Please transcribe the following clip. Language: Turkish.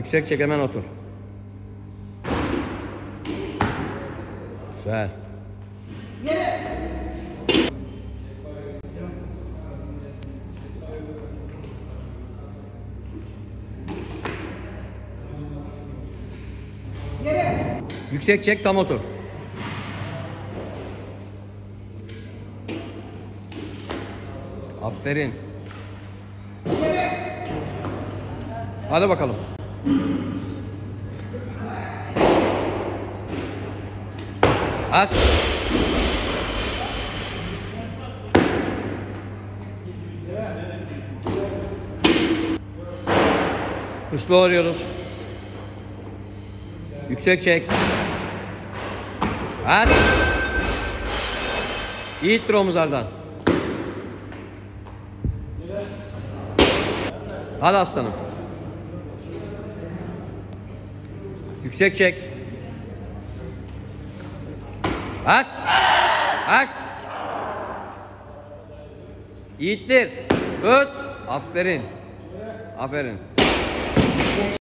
Yüksek çek, hemen otur. Güzel. Yüksek çek, tam otur. Aferin. Hadi bakalım. Aç. Hırslı arıyoruz. Yüksek çek. Aç. İyi ittir omuzlardan. Hadi aslanım. Yüksek çek. Aç. Aç. İyi ittir. Öt. Aferin. Aferin.